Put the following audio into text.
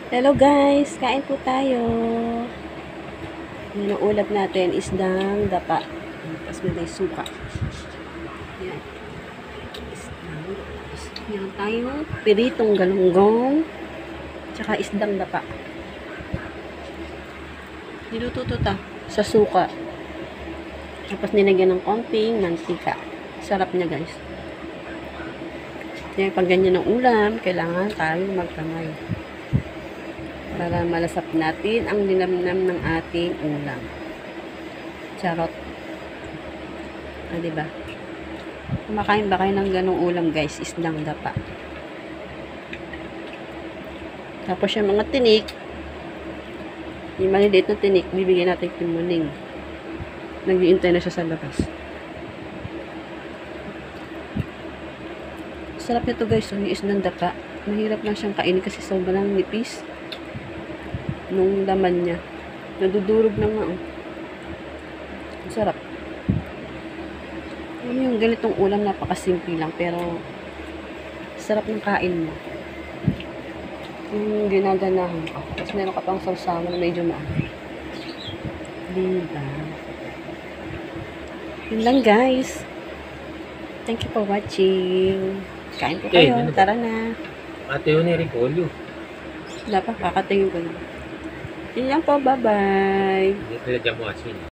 Hello guys, kain po tayo. Yan ang ulam natin, isdang dapa. Tapos may suka. Yan. Yan tayo, piritong galunggong. Tsaka isdang dapa. Niluto to sa suka. Tapos nilagyan ng konting mantika. Sarap niya guys. Kaya pag ganyan ang ulam, kailangan tayo magkamay para malasap natin ang linamnam ng ating ulam. Charot. Diba? Kumakain ba kayo ng ganong ulam guys? Isdang dapa. Tapos yung mga tinik, yung maliliit na tinik, bibigyan natin timuning. Nag-iintay na siya sa labas. Sarap nito guys, yung isdang dapa. Mahirap lang siyang kainin kasi sobrang nipis nung laman niya. Nadudurog na nga. Ang sarap. Yung ganitong ulam, napakasimple lang pero sarap ng kain mo. Yung ginaganahan ko. Tapos meron ka pang sausawan na medyo maaari. Diba? Yun lang guys. Thank you for watching. Kain po kayo. Tara na. Ate yun ni Ricolio. Wala pa, kakatingin ko na. Yun lang po. Bye-bye. Hindi nilagyan mo asin.